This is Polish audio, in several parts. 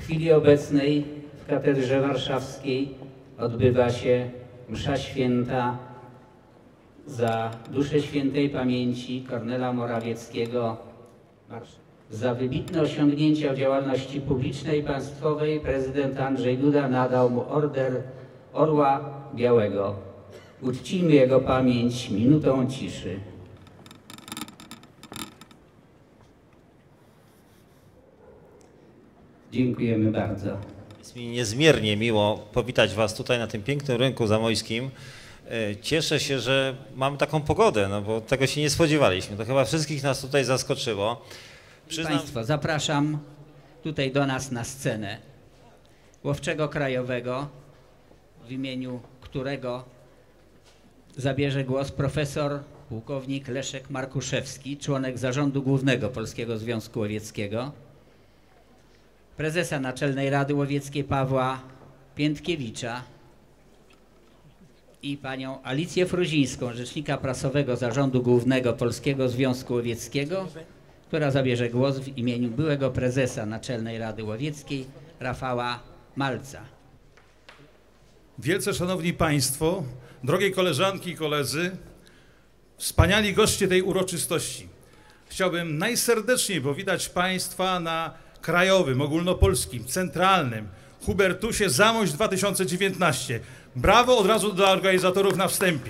chwili obecnej w Katedrze Warszawskiej odbywa się msza święta za duszę świętej pamięci Kornela Morawieckiego. Za wybitne osiągnięcia w działalności publicznej i państwowej prezydent Andrzej Duda nadał mu Order Orła Białego. Uczcijmy jego pamięć minutą ciszy. Dziękujemy bardzo. Jest mi niezmiernie miło powitać Was tutaj na tym pięknym rynku zamojskim. Cieszę się, że mamy taką pogodę, no bo tego się nie spodziewaliśmy. To chyba wszystkich nas tutaj zaskoczyło. Państwa, zapraszam tutaj do nas na scenę łowczego krajowego, w imieniu którego zabierze głos profesor pułkownik Leszek Markuszewski, członek Zarządu Głównego Polskiego Związku Łowieckiego, prezesa Naczelnej Rady Łowieckiej Pawła Piętkiewicza i panią Alicję Fruzińską, rzecznika prasowego Zarządu Głównego Polskiego Związku Łowieckiego, która zabierze głos w imieniu byłego prezesa Naczelnej Rady Łowieckiej Rafała Malca. Wielce szanowni państwo, drogie koleżanki i koledzy, wspaniali goście tej uroczystości. Chciałbym najserdeczniej powitać państwa na krajowym, ogólnopolskim, centralnym Hubertusie Zamość 2019. Brawo od razu dla organizatorów na wstępie.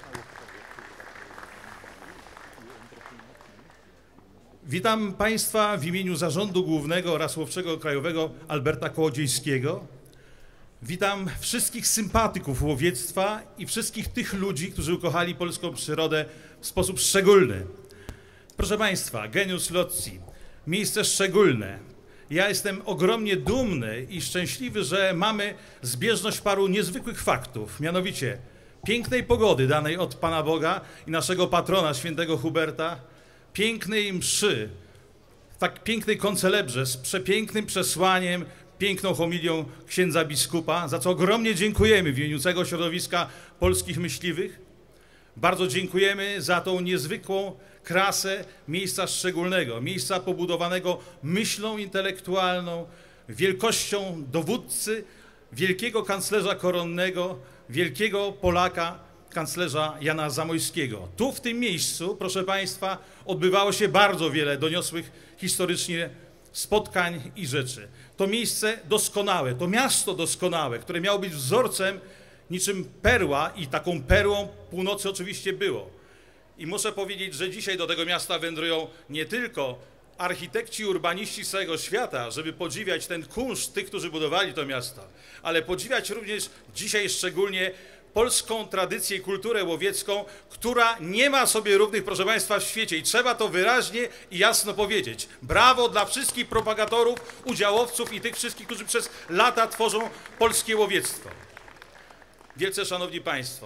Witam państwa w imieniu Zarządu Głównego oraz Łowczego Krajowego Alberta Kołodziejskiego. Witam wszystkich sympatyków łowiectwa i wszystkich tych ludzi, którzy ukochali polską przyrodę w sposób szczególny. Proszę państwa, genius loci, miejsce szczególne. Ja jestem ogromnie dumny i szczęśliwy, że mamy zbieżność paru niezwykłych faktów, mianowicie pięknej pogody danej od Pana Boga i naszego patrona, świętego Huberta, pięknej mszy, tak pięknej koncelebrze z przepięknym przesłaniem, piękną homilią księdza biskupa, za co ogromnie dziękujemy w imieniu całego środowiska polskich myśliwych. Bardzo dziękujemy za tą niezwykłą krasę miejsca szczególnego, miejsca pobudowanego myślą intelektualną, wielkością dowódcy, wielkiego kanclerza koronnego, wielkiego Polaka, kanclerza Jana Zamojskiego. Tu w tym miejscu, proszę państwa, odbywało się bardzo wiele doniosłych historycznie spotkań i rzeczy. To miejsce doskonałe, to miasto doskonałe, które miało być wzorcem niczym perła i taką perłą północy oczywiście było. I muszę powiedzieć, że dzisiaj do tego miasta wędrują nie tylko architekci, urbaniści z całego świata, żeby podziwiać ten kunszt tych, którzy budowali to miasto, ale podziwiać również dzisiaj szczególnie polską tradycję i kulturę łowiecką, która nie ma sobie równych, proszę państwa, w świecie i trzeba to wyraźnie i jasno powiedzieć. Brawo dla wszystkich propagatorów, udziałowców i tych wszystkich, którzy przez lata tworzą polskie łowiectwo. Wielce szanowni państwo,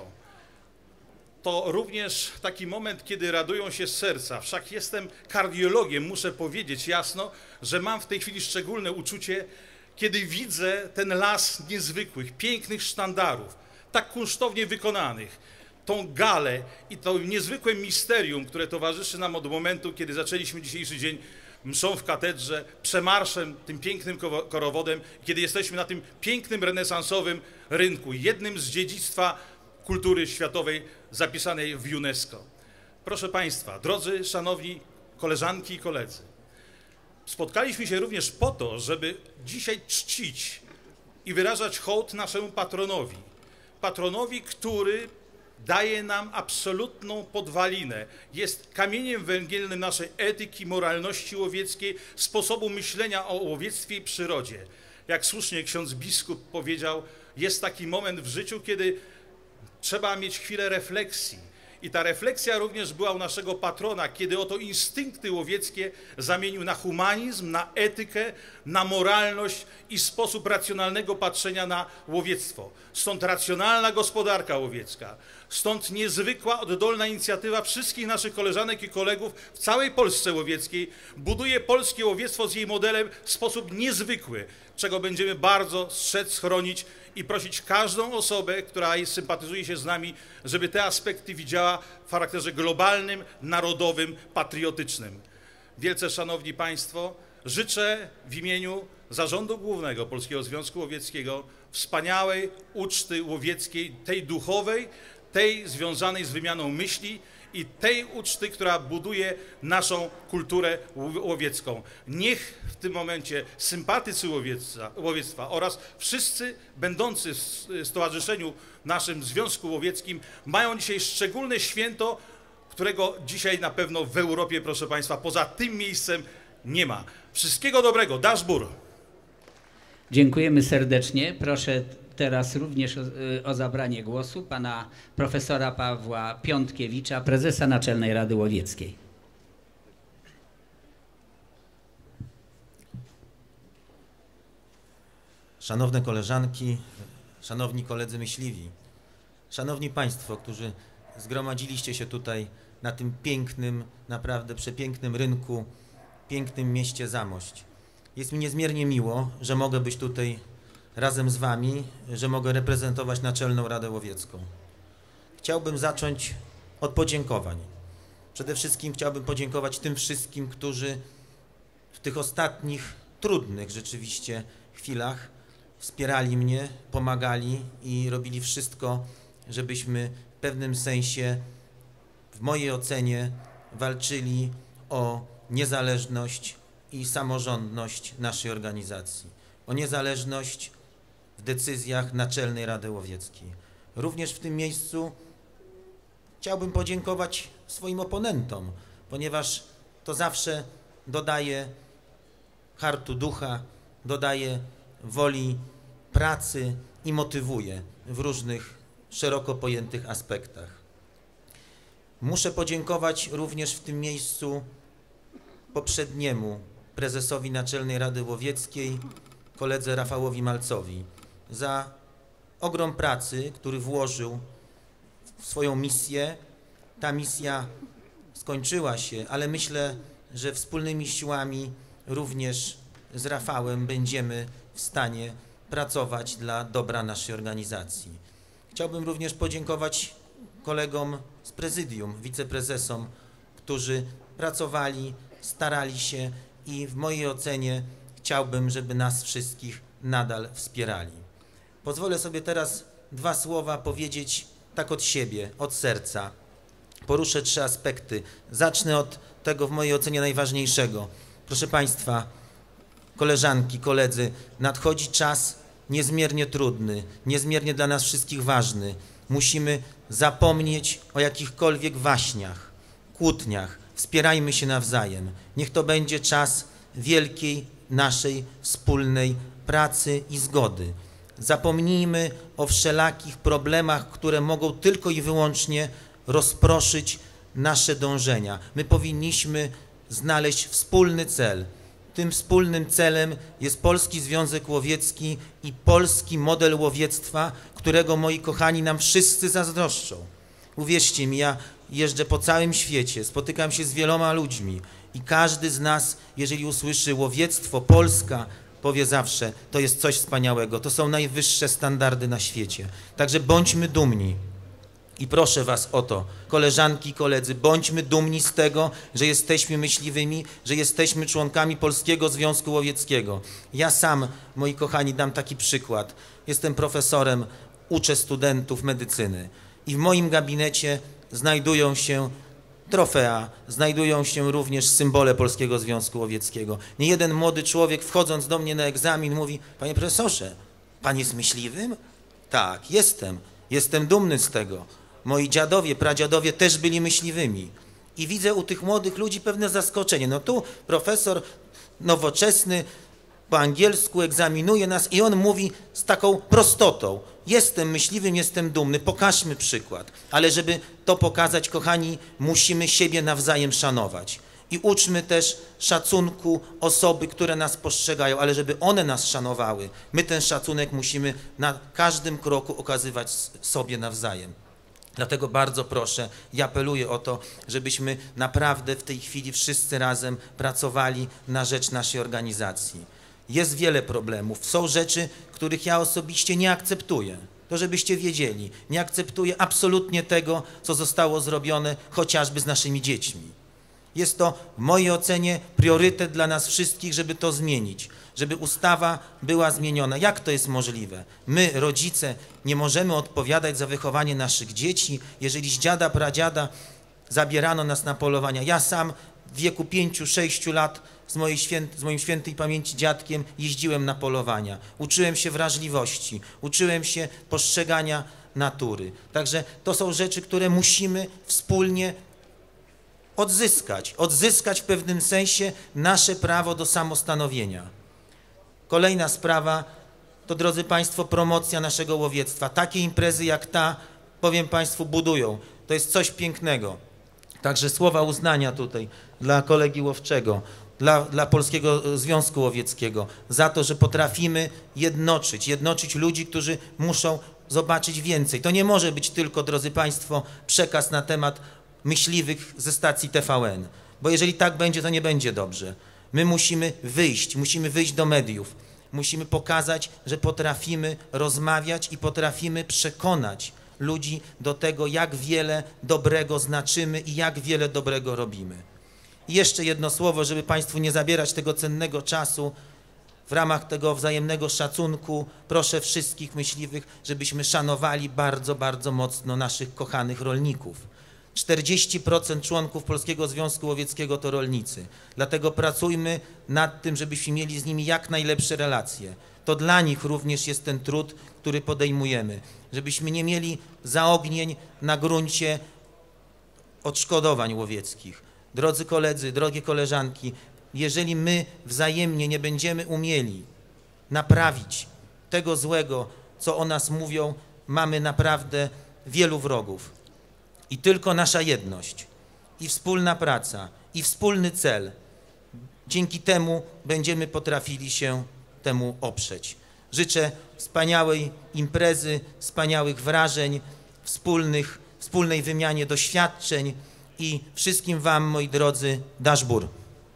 to również taki moment, kiedy radują się z serca. Wszak jestem kardiologiem, muszę powiedzieć jasno, że mam w tej chwili szczególne uczucie, kiedy widzę ten las niezwykłych, pięknych sztandarów, tak kunsztownie wykonanych, tą galę i to niezwykłe misterium, które towarzyszy nam od momentu, kiedy zaczęliśmy dzisiejszy dzień mszą w katedrze, przemarszem, tym pięknym korowodem, kiedy jesteśmy na tym pięknym renesansowym rynku, jednym z dziedzictwa kultury światowej zapisanej w UNESCO. Proszę państwa, drodzy, szanowni koleżanki i koledzy, spotkaliśmy się również po to, żeby dzisiaj czcić i wyrażać hołd naszemu patronowi, który daje nam absolutną podwalinę, jest kamieniem węgielnym naszej etyki, moralności łowieckiej, sposobu myślenia o łowiectwie i przyrodzie. Jak słusznie ksiądz biskup powiedział, jest taki moment w życiu, kiedy trzeba mieć chwilę refleksji. I ta refleksja również była u naszego patrona, kiedy oto instynkty łowieckie zamienił na humanizm, na etykę, na moralność i sposób racjonalnego patrzenia na łowiectwo. Stąd racjonalna gospodarka łowiecka, stąd niezwykła, oddolna inicjatywa wszystkich naszych koleżanek i kolegów w całej Polsce łowieckiej buduje polskie łowiectwo z jej modelem w sposób niezwykły, czego będziemy bardzo strzec, chronić i prosić każdą osobę, która sympatyzuje się z nami, żeby te aspekty widziała w charakterze globalnym, narodowym, patriotycznym. Wielce szanowni państwo, życzę w imieniu Zarządu Głównego Polskiego Związku Łowieckiego wspaniałej uczty łowieckiej, tej duchowej, tej związanej z wymianą myśli i tej uczty, która buduje naszą kulturę łowiecką. Niech w tym momencie sympatycy łowiectwa oraz wszyscy będący w stowarzyszeniu naszym Związku Łowieckim mają dzisiaj szczególne święto, którego dzisiaj na pewno w Europie, proszę Państwa, poza tym miejscem nie ma. Wszystkiego dobrego. Daszbur. Dziękujemy serdecznie. Proszę teraz również o zabranie głosu pana profesora Pawła Piątkiewicza, prezesa Naczelnej Rady Łowieckiej. Szanowne koleżanki, szanowni koledzy myśliwi, szanowni państwo, którzy zgromadziliście się tutaj na tym pięknym, naprawdę przepięknym rynku, pięknym mieście Zamość. Jest mi niezmiernie miło, że mogę być tutaj razem z wami, że mogę reprezentować Naczelną Radę Łowiecką. Chciałbym zacząć od podziękowań. Przede wszystkim chciałbym podziękować tym wszystkim, którzy w tych ostatnich, trudnych rzeczywiście chwilach wspierali mnie, pomagali i robili wszystko, żebyśmy w pewnym sensie, w mojej ocenie, walczyli o niezależność i samorządność naszej organizacji, o niezależność w decyzjach Naczelnej Rady Łowieckiej. Również w tym miejscu chciałbym podziękować swoim oponentom, ponieważ to zawsze dodaje hartu ducha, dodaje woli pracy i motywuje w różnych szeroko pojętych aspektach. Muszę podziękować również w tym miejscu poprzedniemu prezesowi Naczelnej Rady Łowieckiej, koledze Rafałowi Malcowi, za ogrom pracy, który włożył w swoją misję. Ta misja skończyła się, ale myślę, że wspólnymi siłami również z Rafałem będziemy w stanie pracować dla dobra naszej organizacji. Chciałbym również podziękować kolegom z prezydium, wiceprezesom, którzy pracowali, starali się i w mojej ocenie chciałbym, żeby nas wszystkich nadal wspierali. Pozwolę sobie teraz dwa słowa powiedzieć tak od siebie, od serca. Poruszę trzy aspekty. Zacznę od tego w mojej ocenie najważniejszego. Proszę Państwa, koleżanki, koledzy, nadchodzi czas niezmiernie trudny, niezmiernie dla nas wszystkich ważny. Musimy zapomnieć o jakichkolwiek waśniach, kłótniach. Wspierajmy się nawzajem. Niech to będzie czas wielkiej naszej wspólnej pracy i zgody. Zapomnijmy o wszelakich problemach, które mogą tylko i wyłącznie rozproszyć nasze dążenia. My powinniśmy znaleźć wspólny cel. Tym wspólnym celem jest Polski Związek Łowiecki i polski model łowiectwa, którego, moi kochani, nam wszyscy zazdroszczą. Uwierzcie mi, ja jeżdżę po całym świecie, spotykam się z wieloma ludźmi i każdy z nas, jeżeli usłyszy łowiectwo, Polska, powie zawsze, to jest coś wspaniałego, to są najwyższe standardy na świecie. Także bądźmy dumni. I proszę was o to, koleżanki i koledzy, bądźmy dumni z tego, że jesteśmy myśliwymi, że jesteśmy członkami Polskiego Związku Łowieckiego. Ja sam, moi kochani, dam taki przykład. Jestem profesorem, uczę studentów medycyny i w moim gabinecie znajdują się trofea, znajdują się również symbole Polskiego Związku Łowieckiego. Niejeden młody człowiek, wchodząc do mnie na egzamin, mówi: panie profesorze, pan jest myśliwym? Tak, jestem. Jestem dumny z tego. Moi dziadowie, pradziadowie też byli myśliwymi. I widzę u tych młodych ludzi pewne zaskoczenie. No tu profesor nowoczesny po angielsku egzaminuje nas i on mówi z taką prostotą: jestem myśliwym, jestem dumny, pokażmy przykład. Ale żeby to pokazać, kochani, musimy siebie nawzajem szanować. I uczmy też szacunku osoby, które nas postrzegają, ale żeby one nas szanowały, my ten szacunek musimy na każdym kroku okazywać sobie nawzajem. Dlatego bardzo proszę i apeluję o to, żebyśmy naprawdę w tej chwili wszyscy razem pracowali na rzecz naszej organizacji. Jest wiele problemów, są rzeczy, których ja osobiście nie akceptuję. To żebyście wiedzieli, nie akceptuję absolutnie tego, co zostało zrobione chociażby z naszymi dziećmi. Jest to w mojej ocenie priorytet dla nas wszystkich, żeby to zmienić, żeby ustawa była zmieniona. Jak to jest możliwe? My, rodzice, nie możemy odpowiadać za wychowanie naszych dzieci, jeżeli z dziada, pradziada zabierano nas na polowania. Ja sam w wieku 5-6 lat z moim świętej pamięci dziadkiem jeździłem na polowania. Uczyłem się wrażliwości, uczyłem się postrzegania natury. Także to są rzeczy, które musimy wspólnie odzyskać w pewnym sensie nasze prawo do samostanowienia. Kolejna sprawa to, drodzy Państwo, promocja naszego łowiectwa. Takie imprezy jak ta, powiem Państwu, budują. To jest coś pięknego. Także słowa uznania tutaj dla kolegi łowczego, dla Polskiego Związku Łowieckiego, za to, że potrafimy jednoczyć ludzi, którzy muszą zobaczyć więcej. To nie może być tylko, drodzy Państwo, przekaz na temat myśliwych ze stacji TVN, bo jeżeli tak będzie, to nie będzie dobrze. My musimy wyjść do mediów, musimy pokazać, że potrafimy rozmawiać i potrafimy przekonać ludzi do tego, jak wiele dobrego znaczymy i jak wiele dobrego robimy. I jeszcze jedno słowo, żeby Państwu nie zabierać tego cennego czasu. W ramach tego wzajemnego szacunku proszę wszystkich myśliwych, żebyśmy szanowali bardzo, bardzo mocno naszych kochanych rolników. 40% członków Polskiego Związku Łowieckiego to rolnicy. Dlatego pracujmy nad tym, żebyśmy mieli z nimi jak najlepsze relacje. To dla nich również jest ten trud, który podejmujemy. Żebyśmy nie mieli zaognień na gruncie odszkodowań łowieckich. Drodzy koledzy, drogie koleżanki, jeżeli my wzajemnie nie będziemy umieli naprawić tego złego, co o nas mówią, mamy naprawdę wielu wrogów. I tylko nasza jedność, i wspólna praca, i wspólny cel, dzięki temu będziemy potrafili się temu oprzeć. Życzę wspaniałej imprezy, wspaniałych wrażeń, wspólnej wymianie doświadczeń i wszystkim Wam, moi drodzy, daszbur.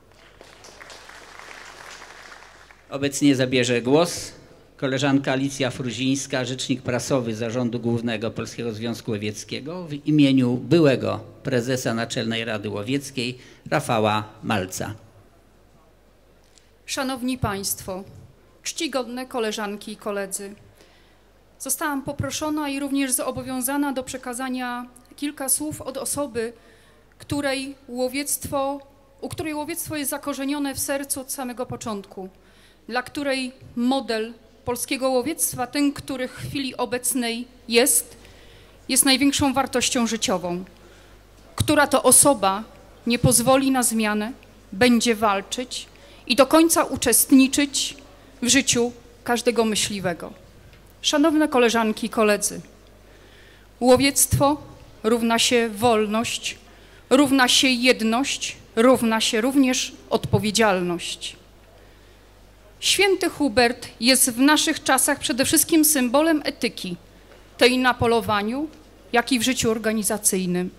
Obecnie zabierze głos koleżanka Alicja Fruzińska, rzecznik prasowy Zarządu Głównego Polskiego Związku Łowieckiego w imieniu byłego prezesa Naczelnej Rady Łowieckiej Rafała Malca. Szanowni Państwo, czcigodne koleżanki i koledzy, zostałam poproszona i również zobowiązana do przekazania kilka słów od osoby, u której łowiectwo jest zakorzenione w sercu od samego początku, dla której model polskiego łowiectwa, ten, który w chwili obecnej jest największą wartością życiową, która to osoba nie pozwoli na zmianę, będzie walczyć i do końca uczestniczyć w życiu każdego myśliwego. Szanowne koleżanki i koledzy, łowiectwo równa się wolność, równa się jedność, równa się również odpowiedzialność. Święty Hubert jest w naszych czasach przede wszystkim symbolem etyki, tej na polowaniu, jak i w życiu organizacyjnym.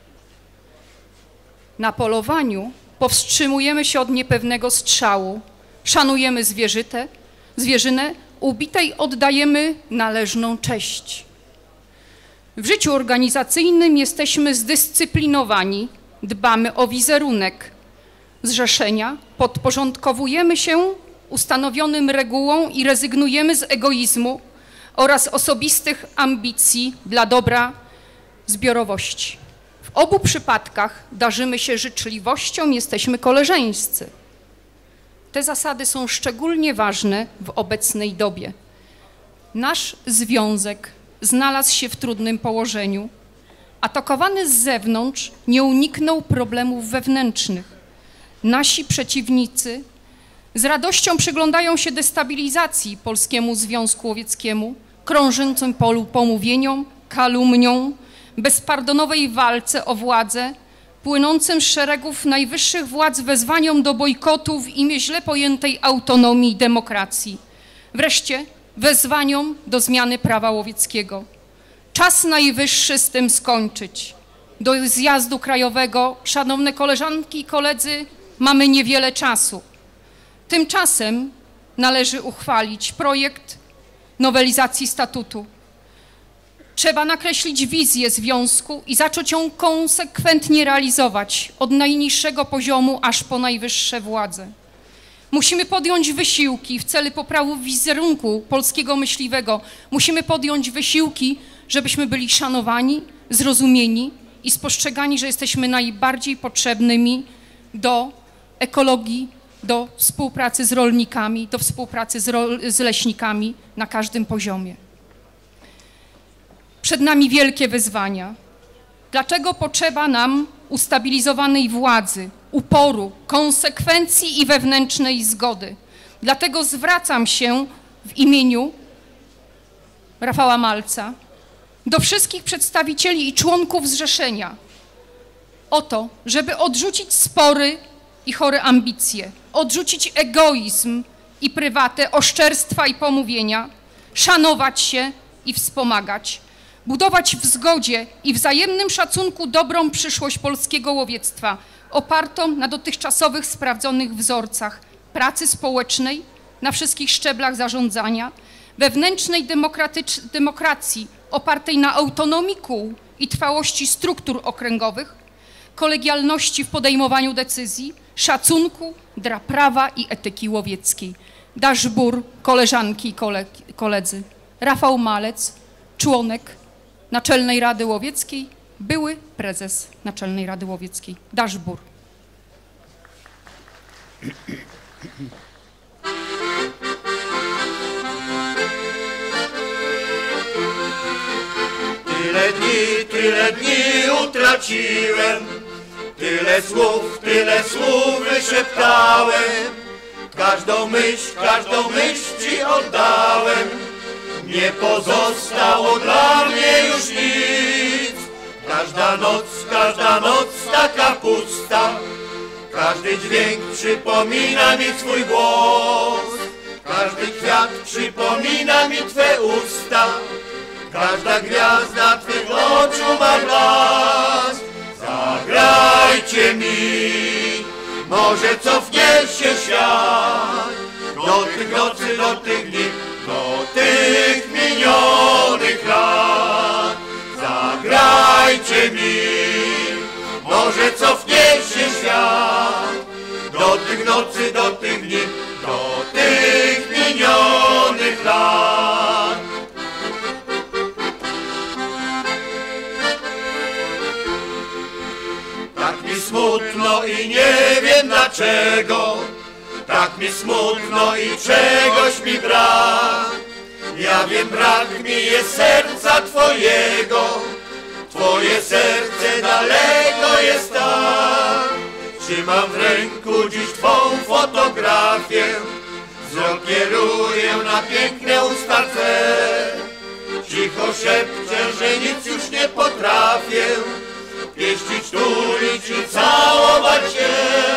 Na polowaniu powstrzymujemy się od niepewnego strzału, szanujemy zwierzynę, ubitej oddajemy należną cześć. W życiu organizacyjnym jesteśmy zdyscyplinowani, dbamy o wizerunek zrzeszenia, podporządkowujemy się ustanowionym regułom i rezygnujemy z egoizmu oraz osobistych ambicji dla dobra zbiorowości. W obu przypadkach darzymy się życzliwością, jesteśmy koleżeńscy. Te zasady są szczególnie ważne w obecnej dobie. Nasz związek znalazł się w trudnym położeniu. Atakowany z zewnątrz nie uniknął problemów wewnętrznych. Nasi przeciwnicy z radością przyglądają się destabilizacji Polskiemu Związku Łowieckiemu, krążącym pomówieniom, kalumniom, bezpardonowej walce o władzę, płynącym z szeregów najwyższych władz wezwaniom do bojkotu w imię źle pojętej autonomii i demokracji. Wreszcie wezwaniom do zmiany prawa łowieckiego. Czas najwyższy z tym skończyć. Do zjazdu krajowego, szanowne koleżanki i koledzy, mamy niewiele czasu. Tymczasem należy uchwalić projekt nowelizacji statutu. Trzeba nakreślić wizję związku i zacząć ją konsekwentnie realizować od najniższego poziomu aż po najwyższe władze. Musimy podjąć wysiłki w celu poprawy wizerunku polskiego myśliwego. Musimy podjąć wysiłki, żebyśmy byli szanowani, zrozumieni i spostrzegani, że jesteśmy najbardziej potrzebnymi do ekologii, do współpracy z rolnikami, do współpracy z leśnikami na każdym poziomie. Przed nami wielkie wyzwania. Dlaczego potrzeba nam ustabilizowanej władzy, uporu, konsekwencji i wewnętrznej zgody? Dlatego zwracam się w imieniu Rafała Malca do wszystkich przedstawicieli i członków zrzeszenia o to, żeby odrzucić spory i chore ambicje, odrzucić egoizm i prywatę, oszczerstwa i pomówienia, szanować się i wspomagać, budować w zgodzie i wzajemnym szacunku dobrą przyszłość polskiego łowiectwa, opartą na dotychczasowych sprawdzonych wzorcach pracy społecznej na wszystkich szczeblach zarządzania, wewnętrznej demokracji opartej na autonomii kół i trwałości struktur okręgowych, kolegialności w podejmowaniu decyzji, szacunku dla prawa i etyki łowieckiej. Dashbur, koleżanki i koledzy, Rafał Malec, członek Naczelnej Rady Łowieckiej, były prezes Naczelnej Rady Łowieckiej. Dashbur. Tyle dni utraciłem, tyle słów wyszeptałem, każdą myśl ci oddałem, nie pozostało dla mnie już nic. Każda noc taka pusta, każdy dźwięk przypomina mi twój głos, każdy kwiat przypomina mi twe usta, każda gwiazda twych oczu ma blask. Zagrajcie mi, może cofnie się świat do tych nocy, do tych dni, do tych minionych lat. Zagrajcie mi, może cofnie się świat do tych nocy, do tych dni, do tych minionych lat. Tak mi smutno i nie wiem dlaczego, tak mi smutno i czegoś mi brak. Ja wiem, brak mi jest serca twojego, twoje serce daleko jest tam. Trzymam w ręku dziś twą fotografię, wzrok kieruję na piękne usta twe. Cicho szepczę, że nic już nie potrafię, pieścić, tulić i całować się.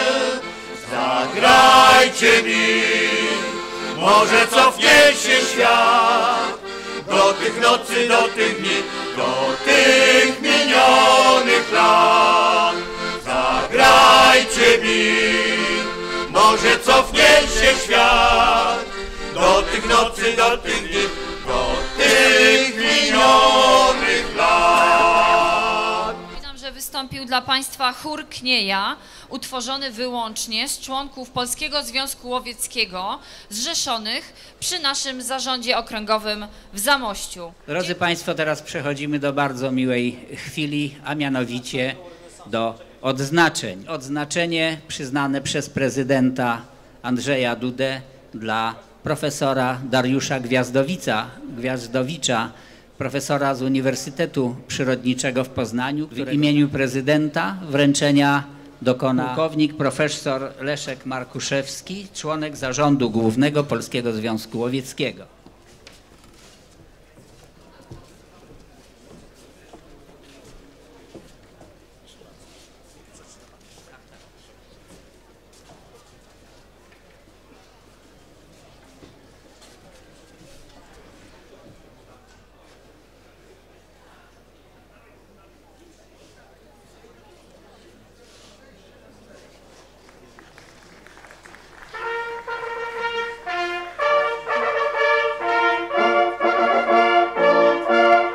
Zagrajcie mi, może cofnie się świat do tych nocy, do tych dni, do tych minionych lat. Zagrajcie mi, może cofnie się świat do tych nocy, do tych dni, do tych minionych lat. Że wystąpił dla Państwa chór Knieja, utworzony wyłącznie z członków Polskiego Związku Łowieckiego zrzeszonych przy naszym zarządzie okręgowym w Zamościu. Drodzy Państwo, teraz przechodzimy do bardzo miłej chwili, a mianowicie do odznaczeń. Odznaczenie przyznane przez prezydenta Andrzeja Dudę dla profesora Dariusza Gwiazdowicza, profesora z Uniwersytetu Przyrodniczego w Poznaniu. W imieniu prezydenta wręczenia dokona pułkownik profesor Leszek Markuszewski, członek Zarządu Głównego Polskiego Związku Łowieckiego.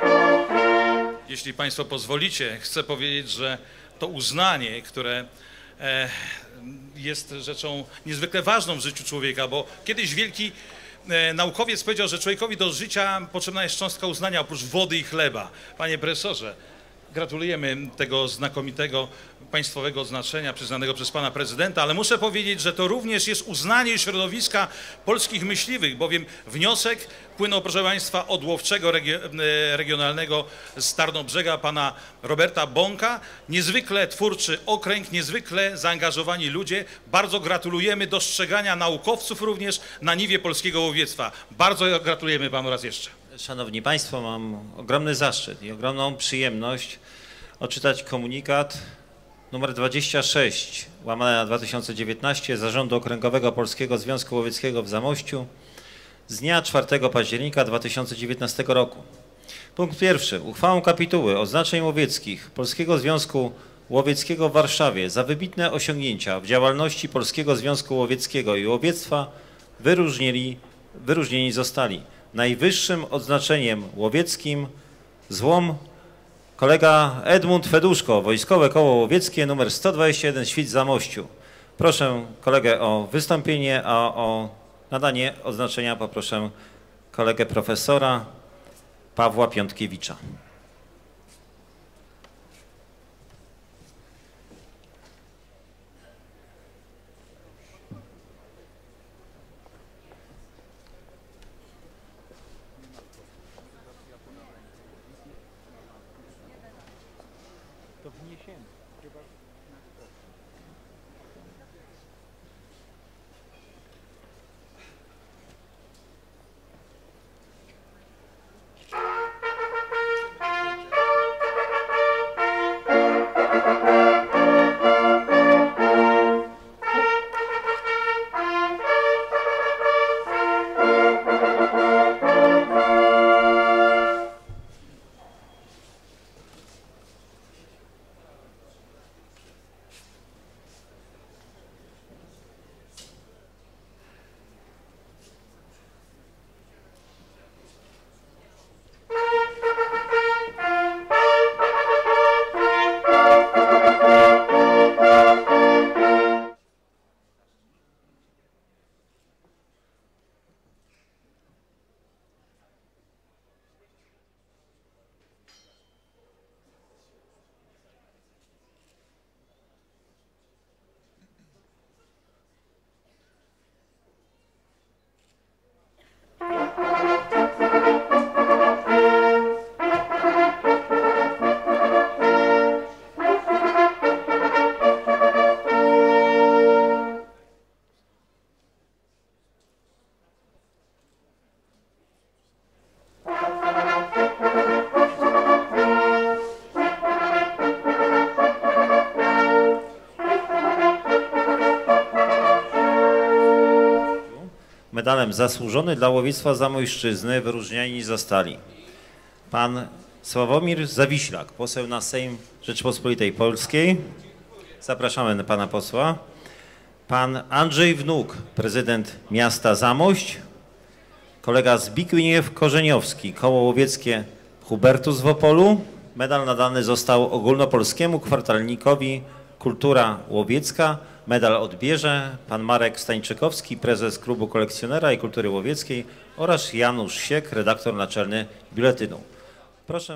Jeśli Państwo pozwolicie, chcę powiedzieć, że to uznanie, które jest rzeczą niezwykle ważną w życiu człowieka, bo kiedyś wielki naukowiec powiedział, że człowiekowi do życia potrzebna jest cząstka uznania oprócz wody i chleba. Panie profesorze, gratulujemy tego znakomitego państwowego odznaczenia przyznanego przez pana prezydenta, ale muszę powiedzieć, że to również jest uznanie środowiska polskich myśliwych, bowiem wniosek płynął, proszę państwa, od łowczego regionalnego z Tarnobrzega, pana Roberta Bąka. Niezwykle twórczy okręg, niezwykle zaangażowani ludzie. Bardzo gratulujemy dostrzegania naukowców również na niwie polskiego łowiectwa. Bardzo gratulujemy panu raz jeszcze. Szanowni Państwo, mam ogromny zaszczyt i ogromną przyjemność odczytać komunikat numer 26 łamane na 2019 Zarządu Okręgowego Polskiego Związku Łowieckiego w Zamościu z dnia 4 października 2019 roku. Punkt pierwszy. Uchwałą kapituły oznaczeń łowieckich Polskiego Związku Łowieckiego w Warszawie za wybitne osiągnięcia w działalności Polskiego Związku Łowieckiego i Łowiectwa wyróżnieni zostali najwyższym odznaczeniem łowieckim złom kolega Edmund Feduszko, Wojskowe Koło Łowieckie nr 121 Świt w Zamościu. Proszę kolegę o wystąpienie, a o nadanie odznaczenia poproszę kolegę profesora Pawła Piątkiewicza. Medalem Zasłużony dla Łowiectwa Zamojszczyzny wyróżnieni zostali pan Sławomir Zawiślak, poseł na Sejm Rzeczypospolitej Polskiej. Zapraszamy pana posła. Pan Andrzej Wnuk, prezydent miasta Zamość. Kolega Zbigniew Korzeniowski, Koło Łowieckie Hubertus w Opolu. Medal nadany został ogólnopolskiemu kwartalnikowi Kultura Łowiecka. Medal odbierze pan Marek Stańczykowski, prezes Klubu Kolekcjonera i Kultury Łowieckiej oraz Janusz Siek, redaktor naczelny Biuletynu. Proszę.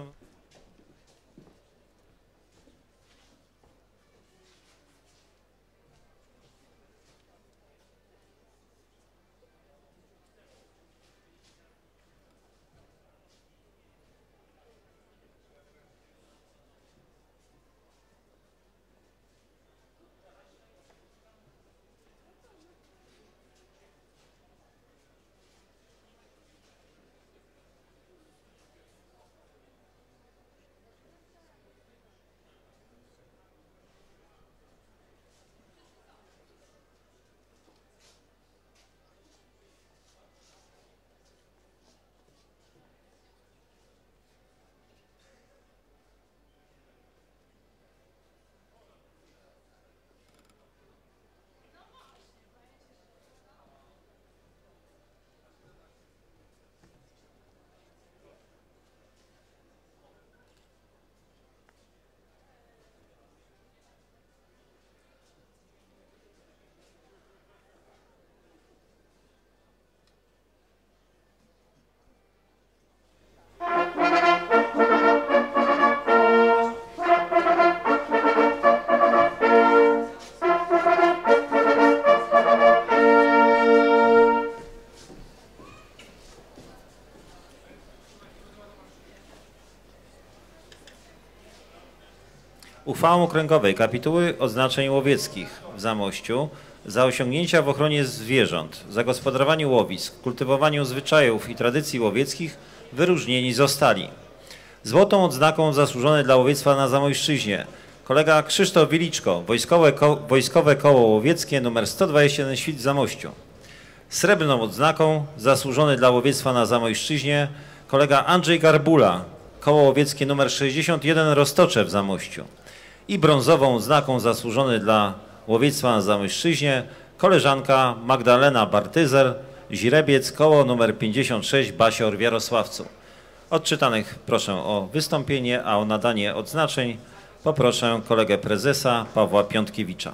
uchwałą okręgowej kapituły odznaczeń łowieckich w Zamościu za osiągnięcia w ochronie zwierząt, zagospodarowaniu łowisk, kultywowaniu zwyczajów i tradycji łowieckich wyróżnieni zostali. Złotą odznaką zasłużone dla łowiectwa na Zamojszczyźnie kolega Krzysztof Wiliczko, Wojskowe Koło Łowieckie nr 121 Świt w Zamościu. Srebrną odznaką zasłużony dla łowiectwa na Zamojszczyźnie kolega Andrzej Garbula, Koło Łowieckie nr 61 Roztocze w Zamościu. I brązową odznaką zasłużony dla łowiectwa na Zamojszczyźnie koleżanka Magdalena Bartyzer, Źrebiec, Koło nr 56 Basior w Jarosławcu. Odczytanych proszę o wystąpienie, a o nadanie odznaczeń poproszę kolegę prezesa Pawła Piątkiewicza.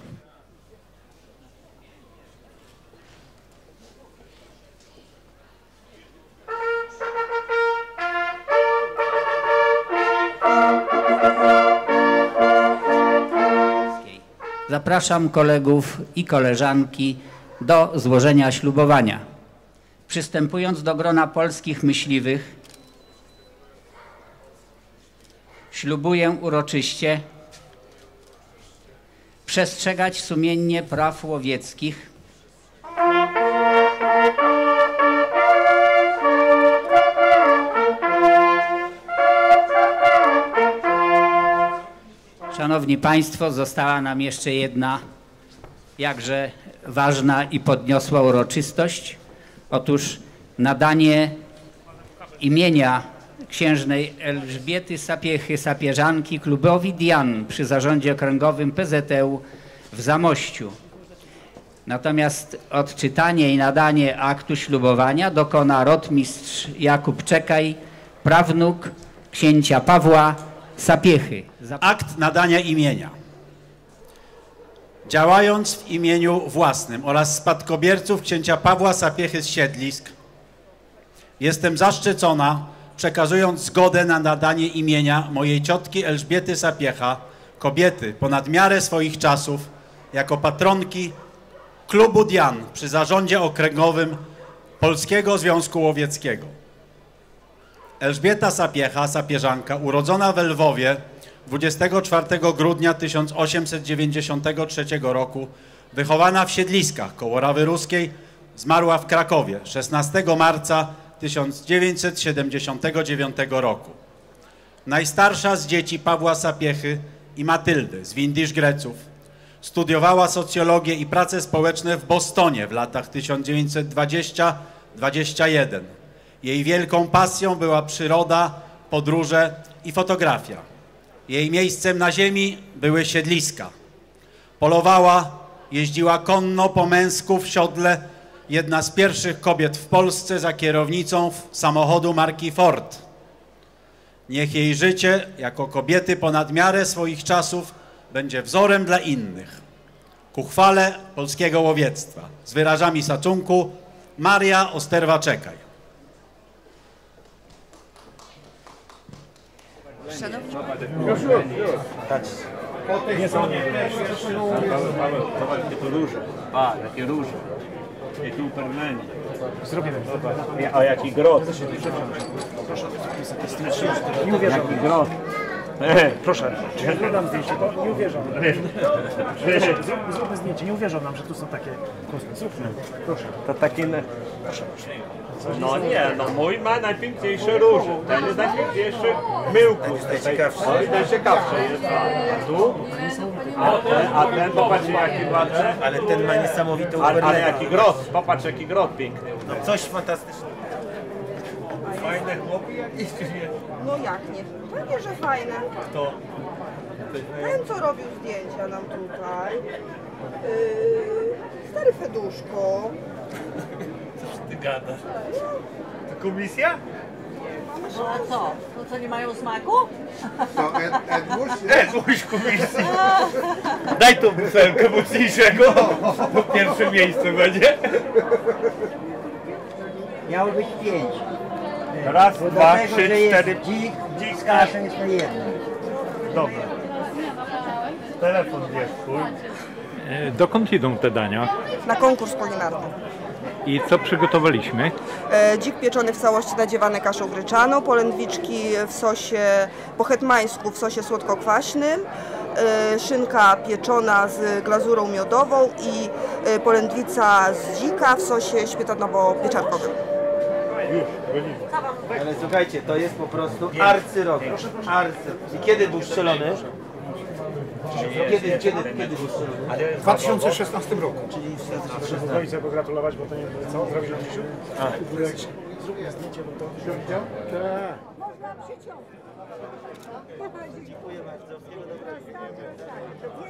Zapraszam kolegów i koleżanki do złożenia ślubowania. Przystępując do grona polskich myśliwych, ślubuję uroczyście przestrzegać sumiennie praw łowieckich, Szanowni Państwo, została nam jeszcze jedna jakże ważna i podniosła uroczystość. Otóż nadanie imienia księżnej Elżbiety Sapiechy, sapieżanki, klubowi Dian przy Zarządzie Okręgowym PZŁ w Zamościu. Natomiast odczytanie i nadanie aktu ślubowania dokona rotmistrz Jakub Czekaj, prawnuk księcia Pawła Sapiechy. Akt nadania imienia. Działając w imieniu własnym oraz spadkobierców księcia Pawła Sapiechy z Siedlisk, jestem zaszczycona, przekazując zgodę na nadanie imienia mojej ciotki Elżbiety Sapiecha, kobiety ponad miarę swoich czasów, jako patronki klubu Dian przy Zarządzie Okręgowym Polskiego Związku Łowieckiego. Elżbieta Sapiecha, sapieżanka, urodzona we Lwowie 24 grudnia 1893 roku, wychowana w Siedliskach koło Rawy Ruskiej, zmarła w Krakowie 16 marca 1979 roku. Najstarsza z dzieci Pawła Sapiechy i Matyldy z Windisch-Greców. Studiowała socjologię i prace społeczne w Bostonie w latach 1920-21. Jej wielką pasją była przyroda, podróże i fotografia. Jej miejscem na ziemi były siedliska. Polowała, jeździła konno po męsku w siodle, jedna z pierwszych kobiet w Polsce za kierownicą samochodu marki Ford. Niech jej życie jako kobiety ponad miarę swoich czasów będzie wzorem dla innych. Ku chwale polskiego łowiectwa. Z wyrażami szacunku Maria Osterwa-Czekaj. Szanowni Jakie róże. I tu permeni. Zrobimy. A jaki grot. Nie uwierzam. Jaki grot. Proszę, czy ja dam zdjęcie, to nie uwierzą. Zróbmy zdjęcie, nie uwierzą nam, że tu są takie kosmy. Zróbmy, proszę. To takie... Proszę. No nie, no mój ma najpiękniejsze róże. Ten jest najpiękniejszy myłkus. Najciekawsze jest. A tu? A ten, popatrzcie jaki ładny. Ale ten ma niesamowitą ale jaki grot, popatrz jaki grot piękny. No coś fantastycznego. Fajne chłopy jakieś czy nie? No jak nie? Pewnie, że fajne. Kto? Ten, co robił zdjęcia nam tutaj. Stary Feduszko. Coś ty gadasz? To komisja? No a co? To co, nie mają smaku? To Edmuś? Edmuś komisji. Daj tu butelkę mocniejszego. To pierwsze miejsce będzie. Miało być 5. Raz, Bo dwa, dlatego, trzy, że jest cztery. dzik z kaszem jest na jednym. Dobra. Telefon jest twój. Dokąd idą te dania? Na konkurs kulinarny. I co przygotowaliśmy? Dzik pieczony w całości nadziewany kaszą gryczaną, polędwiczki w sosie po hetmańsku w sosie słodko-kwaśnym, szynka pieczona z glazurą miodową i polędwica z dzika w sosie śmietanowo-pieczarkowym. Ale słuchajcie, to jest po prostu arcyrogi. I kiedy był strzelony? Kiedy był strzelony? W 2016 roku. Czyli Mogę sobie pogratulować, bo to nie co zrobić na Krzysiu? Zróbmy zdjęcie, bo to widział? Tak. Można przyciągnąć. Dziękuję bardzo.